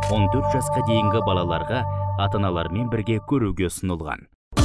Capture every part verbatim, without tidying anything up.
он төрт жасқа дейінгі балаларға ата-аналармен бірге көруге ұсынылған.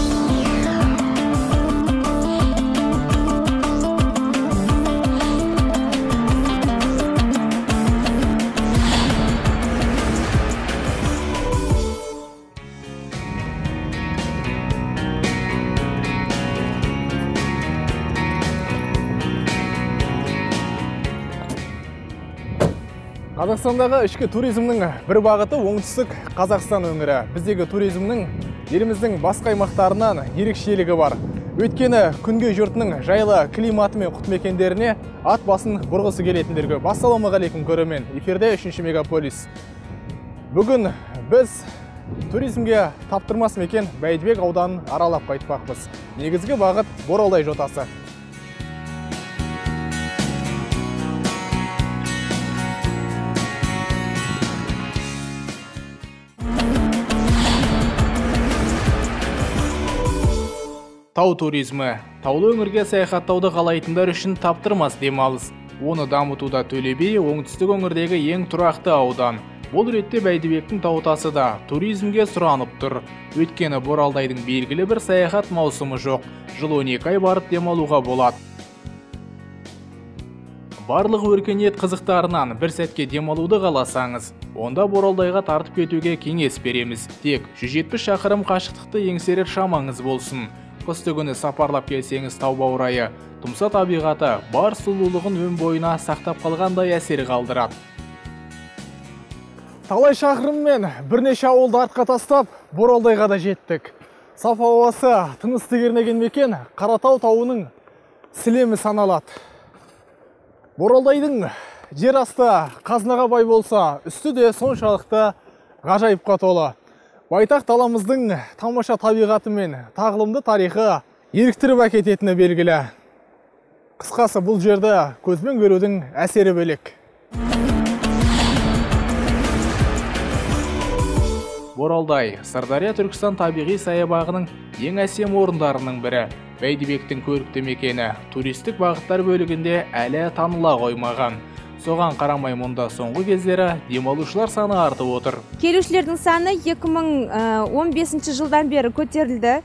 Қазақстандағы ішкі туризмнің бір бағыты оңтүстік Қазақстан өңірі. Біздегі туризмнің еліміздің басқа аймақтарынан ерекшелігі бар. Өйткені күнге жұртының жайлы климаты мен құт мекендеріне ат басын бұрғысы келетіндерге. Ассалаумағалейкум көрермен, эфирде үшінші мегаполис. Бүгін біз туризмге таптырмас мекен Бәйдібек ауданын аралап қайтпақпыз. Негізгі бағыт Боралдай жотасы. Тау туризмі. Таулы өңірге саяхаттауды қалайтындар үшін таптырмас демалыс. Оны дамытуда Төле би оңтүстік өңірдегі ең тұрақты аудан. Бұл ретте Бәйдібектің таутасы да туризмге сұранып тұр. Өйткені Боралдайдың белгілі бір саяхат маусымы жоқ. Жыл он екі ай барып демалуға болады. Барлық өркениет қызықтарынан бір сәтке демалуды қаласаңыз, онда Боралдайға тартып кетуге кеңес береміз. Тек жүз жетпіс шақырым қашықтықты еңсерер шамаңыз болсын. Қыстыгүні сапарлап келсеңіз тау баурайы, тұмса табиғаты бар сұлулығын өн бойына сақтап қалғандай әсер қалдырады. Талай шақырыммен бірнеше ауылды артқа тастап, Боралдайға да жеттік. Саф ауасы тынысты кернеген мекен Қаратау тауының сілемі саналады. Боралдайдың жер асты қазынаға бай болса, үсті де соншалықты ғажайыпқа толы. Байтақ даламыздың тамаша табиғаты мен тағылымды тарихы еріктіріп әкететіні белгілі. Қысқасы бұл жерді көзбен көрудің әсері бөлек. Боралдай, Сырдария Түркістан табиғи саябағының ең әсем орындарының бірі. Бәйдібектің көрікті мекені туристік бағыттар бөлігінде әлі таныла қоймаған. Соған қарамай мұнда соңғы кездері демалушылар саны артып отыр. Келушілердің саны екі мың он бесінші жылдан бері көтерілді.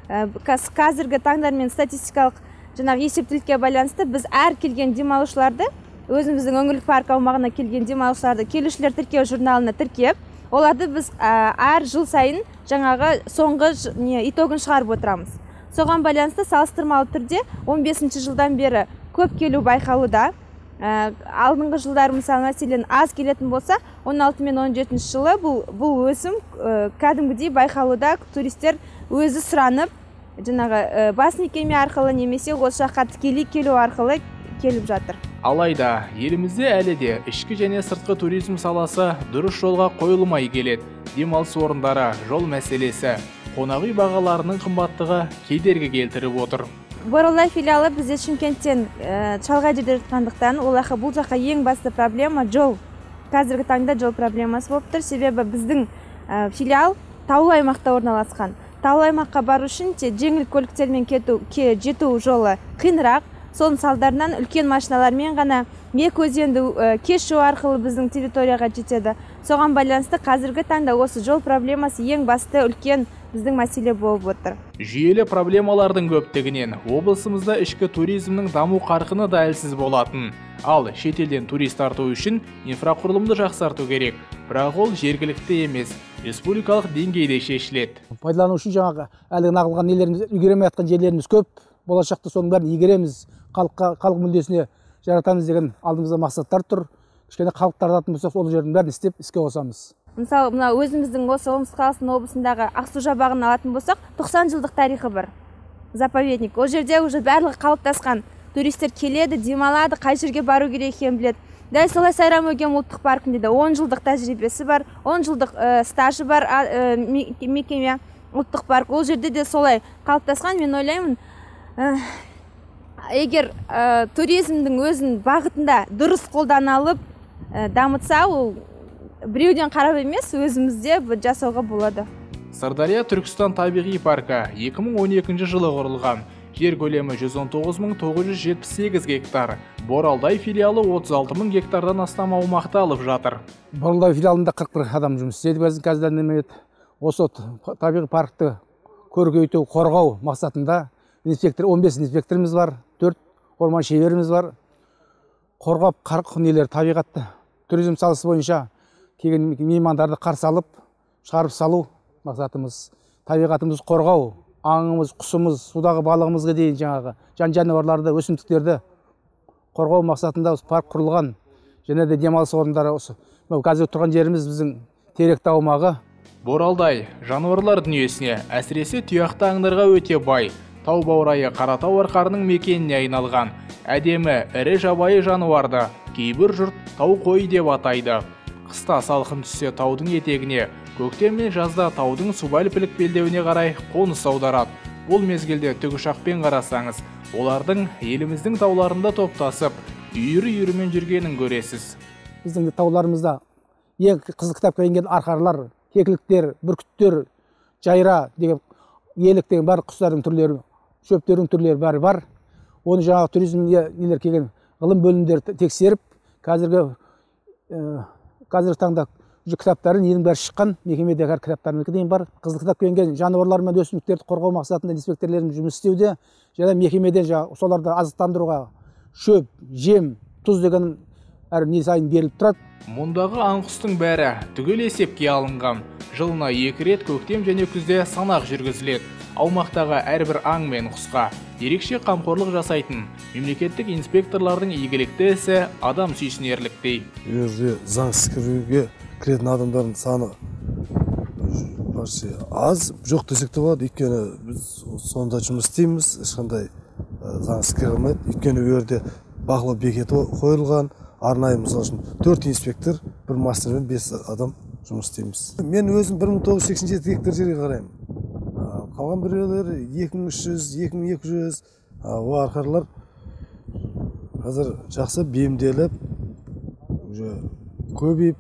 Қазіргі таңдармен статистикалық жаңағы есептілікке байланысты біз әр келген демалушыларды, өзіміздің өңірлік парк аумағына келген демалушыларды келушілер тіркеу журналына тіркеп, оларды біз әр жыл сайын жаңағы соңғы итогын шығарып отырамыз. Соған байланысты салыстырмалы түрде он бесінші жылдан бері көп келу байқалуда. Алдыңғы жылдар мысалы мәселен аз келетін болса, он алты мен он жетінші жылы бұл, бұл өсім кәдімгідей байқалуда. Туристер өзі сұранып, жаңағы бас мекеме арқылы немесе осы жаққа тікелей келу арқылы келіп жатыр. Алайда, елімізде әлі де ішкі және сыртқы туризм саласы дұрыс жолға қойылмай келеді. Демалыс орындары, жол мәселесі, қонақ үй бағаларының қымбаттығы кедергі келтіріп отыр. Боралдай филиалы бізде Шымкенттен шалғай жерде жатқандықтан, оларға бұл жаққа ең басты проблема жол. Қазіргі таңда жол проблемасы болып тұр. Себебі біздің филиал таулы аймақта орналасқан. Таулы аймаққа бару үшін жеңіл көліктермен жету жолы қиынырақ. Соның салдарынан үлкен машиналармен ғана екі өзенді кешу арқылы біздің территорияға жетеді. Соған байланысты қазіргі таңда осы жол проблемасы ең басты үлкен біздің мәселе болып отыр. Жүйелі проблемалардың көптігінен облысымызда ішкі туризмнің даму қарқыны да әлсіз болатын. Ал шетелден турист тарту үшін инфрақұрылымды жақсарту керек. Бірақ ол жергілікті емес, республикалық деңгейде шешіледі. Пайдалану үшін жаңағы әлі нағылған нелеріміз, игеремей жатқан жерлеріміз көп. Болашақта соның бәрін игереміз, халыққа, халық мүддесіне жаратамыз деген алдымызда мақсаттар тұр. Кішкене халық тартатын болсақ, ол жердің бәрін істеп іске қосамыз. Мысалы, мына өзіміздің осы Омск қаласының облысындағы Ақсу жабағын алатын болсақ, тоқсан жылдық тарихы бар. Заповедник. Ол жерде уже барлығы қалыптасқан. Туристер келеді, демалады, қай жерге бару керек екенін біледі. Дәл солай Сайрам-Өгем ұлттық паркінде де он жылдық тәжірибесі бар, он жылдық стажы бар мекеме ұлттық парк. Ол жерде де солай қалыптасқан. Мен ойлаймын, егер туризмдің өзін бағытында дұрыс қолданылып дамытса, ол біреуден қарап емес, өзімізде жасауға болады. Сырдария Түркістан табиғи паркі екі мың он екінші жылы құрылған. Жер көлемі жүз он тоғыз мың тоғыз жүз жетпіс сегіз гектар. Боралдай филиалы отыз алты мың гектардан астам аумақты алып жатыр. Боралдай филиалында қырық бір адам жұмыс істейді. Біздің қазір осы табиғи паркты көркейту, қорғау мақсатында инспектор он бес инспекторымыз бар, төрт орман шеберіміз бар. Қорғап қарық нелер табиғатты туризм саласы бойынша келген меймандарды қарсы алып, шығарып салу мақсатымыз. Табиғатымыз қорғау, аңымыз, құсымыз, судағы балығымызға дейін жаңағы жан жануарларды, өсімдіктерді қорғау мақсатында осы парк құрылған. Және де демалыс орындары осы. Қазір тұрған жеріміз біздің Теректі аумағы. Боралдай жануарлар дүниесіне, әсіресе тұяқты аңдарға өте бай. Тау баурайы Қаратау арқарының мекеніне айналған. Әдемі ірі жабайы жануарды кейбір жұрт тау қойы деп атайды. Қыста салқын түссе таудың етегіне, көктем мен жазда таудың субальпілік белдеуіне қарай қоныс аударады. Бұл мезгілде тікұшақпен қарасаңыз, олардың еліміздің тауларында топтасып, үйірі-үйірімен жүргенін көресіз. Біздің тауларымызда ең қызыл кітапқа енген арқарлар, кекіліктер, бүркіттер, жайра деген елік деген бар құстардың түрлері, шөптердің түрлері бәрі бар. Оны жаңағы туризмге нелер келген ғылым бөлімдері тексеріп, қазіргі қазіргі таңда кітаптарын ең бәрі шыққан, мекемедегі әр кітаптарының дейін бар. Қызыл кітапқа енген жануарлар мен өсімдіктерді қорғау мақсатында инспекторларымыз жұмыс істеуде, және мекемеде соларды азықтандыруға шөп, жем, тұз деген әр не сайын беріліп тұрады. Мұндағы аңқұстың бәрі түгел есепке алынған. Жылына екі рет көктем және күзде санақ жүргізіледі. Аумақтағы әрбір аң мен құсқа ерекше қамқорлық жасайтын мемлекеттік инспекторлардың игілікті ісі адам сүйсінерліктей. Өзі заңсыз кіруге кіретін адамдардың саны аз, жоқ десек те болады. Өйткені біз сонда жұмыс істейміз, ешқандай заңсыз кірмейді. Өйткені өрде бақылау бекеті қойылған, арнайы мысал үшін төрт инспектор, бір мастермен бес адам жұмыс істейміз. Мен өзім бір мың тоғыз жүз сексен жеті гектар жерге қараймын. Қалған біреулер екі мың үш жүз, екі мың екі жүз, о арқарлар қазір жақсы бейімделіп, көбейіп,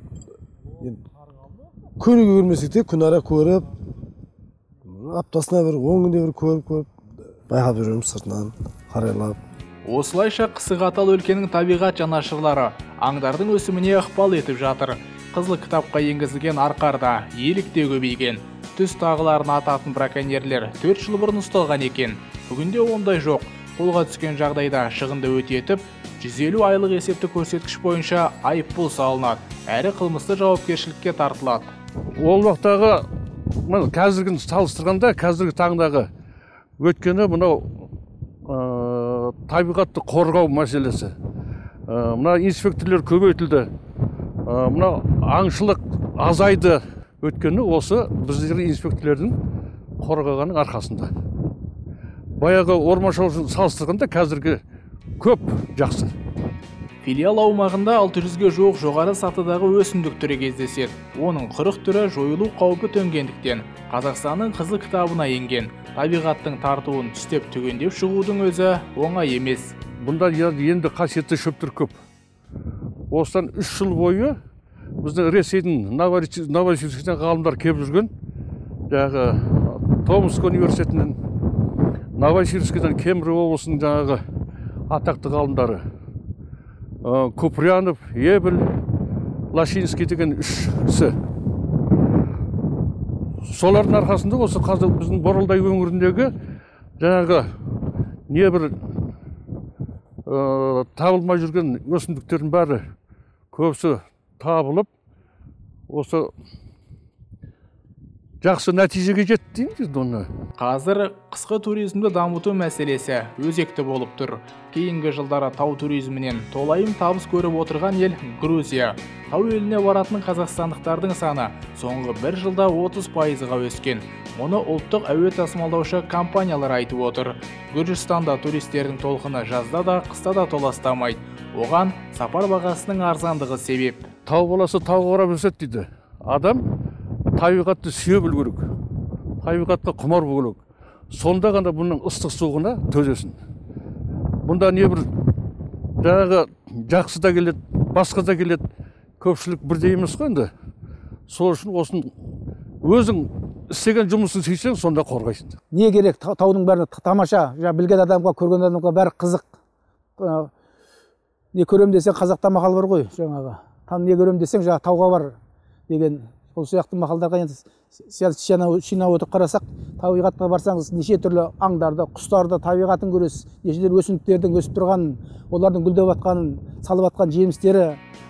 күніге көрмесек те күн ара көріп, аптасына бір он күнде бір көріп-көріп, байқап жүреміз сыртынан қарайлап. Осылайша Қысығатал өлкенің табиғат жанашырлары аңдардың өсіміне ықпал етіп жатыр. Қызыл кітапқа енгізілген арқарда елікте көбейген. Түс тағыларын ататын браконьерлер төрт жыл бұрын ұсталған екен. Бүгінде ондай жоқ. Қолға түскен жағдайда шығынды өтетіп, жүз елу айлық есептік көрсеткіш бойынша айыппұл салынады, әрі қылмысты жауапкершілікке тартылады. Ол уақыттағы қазіргіні салыстырғанда, қазіргі таңдағы өткені мынау табиғатты қорғау мәселесі. Мына инспекторлар көбейтілді. Мына аңшылық азайды. Өткені осы біздердің инспекторлардың қорғағанның арқасында. Баяғы орман шаруашылығын салыстырғанда қазіргі көп жақсы. Филиал аумағында алты жүзге жуық жоғары сатыдағы өсімдік түрі кездеседі. Оның қырық түрі жойылу қаупі төнгендіктен Қазақстанның қызыл кітабына енген. Табиғаттың тартуын түстеп түгендеп шығудың өзі оңай емес. Бұнда енді қасиетті шөптер көп. Осыдан үш жыл бойы біздің Ресейдің Новосибирскіден ғалымдар келіп жүрген. Жаңағы Томск университетінен, Новосибирскіден Кемерово облысының жаңағы атақты ғалымдары. Куприянов, Ебель, Лашинский деген үш кісі. Солардың арқасында осы қазір біздің Боралдай өңіріндегі жаңағы небір табылмай жүрген өсімдіктердің бәрі көбісі табылып, осы жақсы нәтижеге жетті дейміз оны. Қазір қысқы туризмді дамыту мәселесі өзекті болып тұр. Кейінгі жылдары тау туризмінен толайым табыс көріп отырған ел Грузия. Тау еліне баратын қазақстандықтардың саны соңғы бір жылда отыз пайызға өскен. Оны ұлттық әуе тасымалдаушы компаниялар айтып отыр. Гүржістанда туристердің толқыны жазда да, қыста да толастамайды. Оған сапар бағасының арзандығы себеп. Тау баласы тауға қарап өседі дейді. Адам табиғатты сүйе білу керек. Табиғатқа құмар болу керек. Сонда ғана бұның ыстық суығына төзесін. Бұнда не бір жаңағы жақсы да келеді, басқа да келеді. Көпшілік бірдей емес қой енді. Сол үшін осын өзің істеген жұмысын сүйсең, сонда қорғайсың. Не керек? Таудың бәрі тамаша, білген адамға, көрген адамға бәрі қызық. Не көрем десең, қазақта мақал бар ғой, жаңағы. Там не көрем десең, жаңағы тауға бар деген. Сол сияқты мақалдарға енді шинап отырып қарасақ, табиғатқа барсаңыз, неше түрлі аңдарды, құстарды, табиғатын көресіз, неше түрлі өсімдіктердің өсіп тұрғанын, олардың гүлдеп жатқанын, салып жатқан жемістері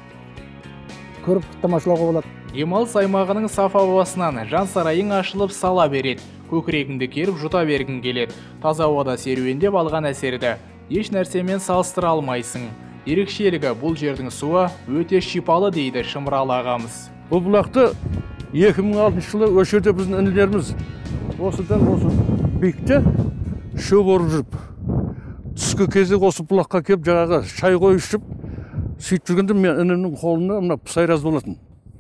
көріп тамашалауға болады. Демалыс аймағының саф ауасынан жан сарайың ашылып сала береді. Көкірегіңді керіп жұта бергің келеді. Таза ауада серуендеп алған әсерді еш нәрсемен салыстыра алмайсың. Ерекшелігі бұл жердің суы өте шипалы дейді Шымыралы ағамыз. Бұл бұлақты екі мың алтыншы жылы осы жерде біздің інілеріміз осыдан осы биікте шөп орып жүріп, түскі кезде осы бұлаққа келіп жаңағы шай қойып ішіп, сөйтіп жүргенде мен інімнің қолына мына пысайраз болатын.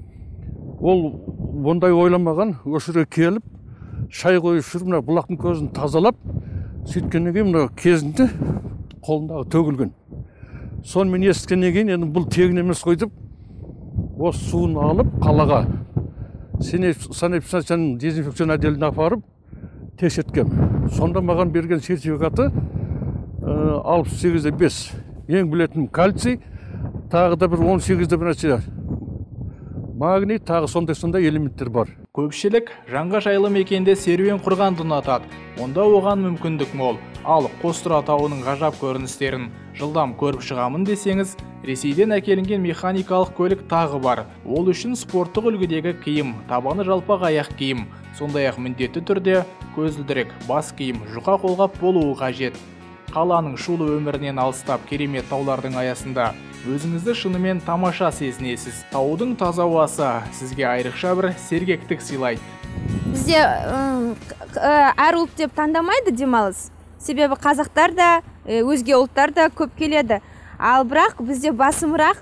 Ол бұндай ойламаған, осы жерге келіп, шай қойып жүріп, мына бұлақтың көзін тазалап, сөйткеннен кейін мына кезінде қолындағы төгілген. Сонымен естігеннен кейін енді бұл тегін емес қой деп, осы суын алып қалаға санэпидстанцияның дезинфекцион отделіне апарып тексерткем. Сонда маған берген сертификаты алпыс сегізде бес. Ең білетінім кальций, тағы да бір он сегізде бір нәрсе магний, тағы сондай-сондай элементтер бар. Көпшілік жанға жайлы мекенде серуен құрғанды ұнатады. Онда оған мүмкіндік мол. Ал Қостұра тауының ғажап көріністерін жылдам көріп шығамын десеңіз, Ресейден әкелінген механикалық көлік тағы бар. Ол үшін спорттық үлгідегі киім, табаны жалпақ аяқ киім, сондай-ақ міндетті түрде көзілдірік, бас киім, жұқа қолғап болуы қажет. Қаланың шулы өмірінен алыстап керемет таулардың аясында өзіңізді шынымен тамаша сезінесіз. Таудың таза ауасы сізге айрықша бір сергектік сыйлайды. Бізде әр ұлт деп таңдамайды демалыс. Себебі қазақтар да, өзге ұлттар да көп келеді. Ал бірақ бізде басымырақ,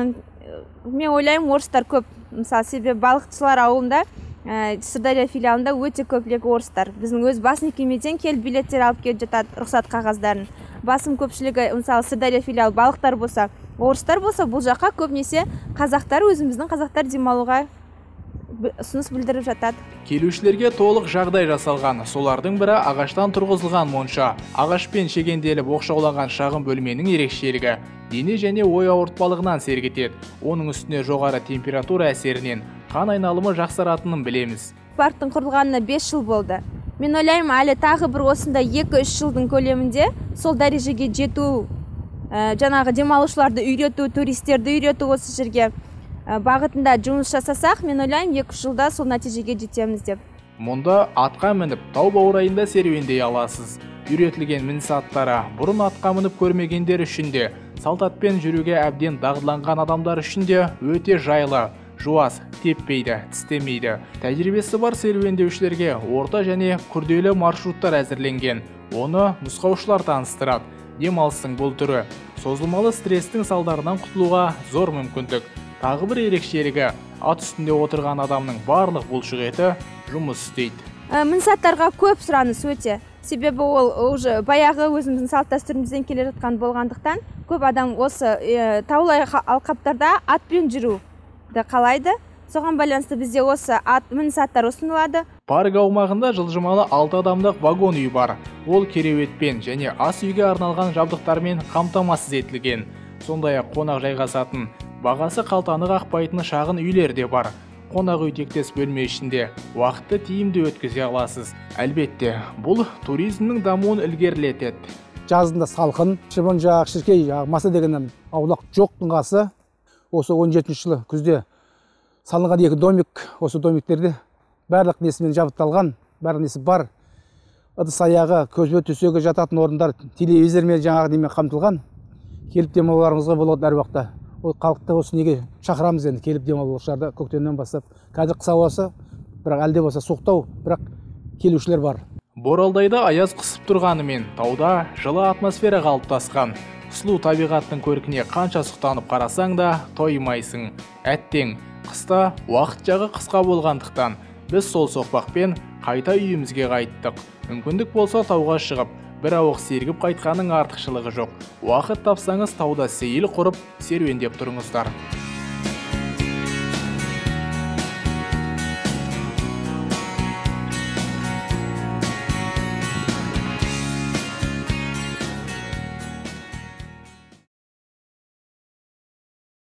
мен ойлаймын, орыстар көп. Мысалы, себебі балықшылар ауылында, Сырдария филиалында өте көпшілігі орыстар. Біздің өз бас мекемеден келіп билеттер алып келіп жатады, рұқсат қағаздарын. Басым көпшілігі, мысалы, Сырдария филиал балықтар болса, орыстар болса, бұл жаққа көбінесе қазақтар, өзіміздің қазақтар демалуға ұсыныс білдіріп жатады. Келушілерге толық жағдай жасалған. Солардың бірі ағаштан тұрғызылған монша. Ағашпен шегенделіп оқшауланған шағын бөлменің ерекшелігі дене және ой ауыртпалығынан сергітеді. Оның үстіне жоғары температура әсерінен қан айналымы жақсаратынын білеміз. Парктың құрылғанына бес жыл болды. Мен ойлаймын, әлі тағы бір осында екі-үш жылдың көлемінде сол дәрежеге жету, жаңағы демалушыларды үйрету, туристерді үйрету осы жерге бағытында жұмыс жасасақ, мен ойлаймын, екі-үш жылда сол нәтижеге жетеміз деп. Мұнда атқа мініп, тау баурайында серуендей аласыз. Үйретілген мініс аттары бұрын атқа мініп көрмегендер үшін де, салтатпен жүруге әбден дағдыланған адамдар үшін де өте жайлы, жуас, теппейді, тістемейді. Тәжірибесі бар серуендеушілерге орта және күрделі маршруттар әзірленген. Оны нұсқаушылар таныстырады. Демалыстың бұл түрі созылмалы стресстің салдарынан құтылуға зор мүмкіндік. Тағы бір ерекшелігі, ат үстінде отырған адамның барлық бұлшық еті жұмыс істейді. Мініс аттарға көп сұраныс өте. Себебі ол уже баяғы өзіміздің салт дәстүрімізден келе жатқан болғандықтан, көп адам осы таулы алқаптарда атпен жүруді қалайды. Соған байланысты бізде осы мініс аттар ұсынылады. Парк аумағында жылжымалы алты адамдық вагон үй бар. Ол кереуетпен және ас үйге арналған жабдықтармен қамтамасыз етілген. Сондай-ақ қонақ жайғасатын, бағасы қалтаны қақпайтын шағын үйлер де бар. Қонақ үй тектес бөлме ішінде уақытты тиімді өткізе аласыз. Әлбетте, бұл туризмнің дамуын ілгерілетеді. Жазында салқын, шыбын жақ, шіркей жақ, маса дегеннен аулақ жоқтың қасы. Осы он жетінші жылы күзде салынған екі домик, осы домиктерде барлық несімен жабдықталған, барлық несі бар. Ыдыс аяғы, көзбе төсегі жататын орындар телевизормен жаңағы немен қамтылған. Келіп демалуларыңызға болады әр уақытта. Ол халықты осы неге шақырамыз енді, келіп демалушыларды көктемнен бастап. Қазір қыс ауасы, бірақ әлде болса суықтау, бірақ келушілер бар. Боралдайда аяз қысып тұрғанымен, тауда жылы атмосфера қалыптасқан. Сұлу табиғаттың көркіне қанша сұқтанып қарасаң да тоймайсың. Әттең, қыста уақыт жағы қысқа болғандықтан біз сол соқпақпен қайта үйімізге қайттық. Мүмкіндік болса тауға шығып, бір ауық сергіп қайтқаның артықшылығы жоқ. Уақыт тапсаңыз тауда сейіл құрып, серуендеп тұрыңыздар.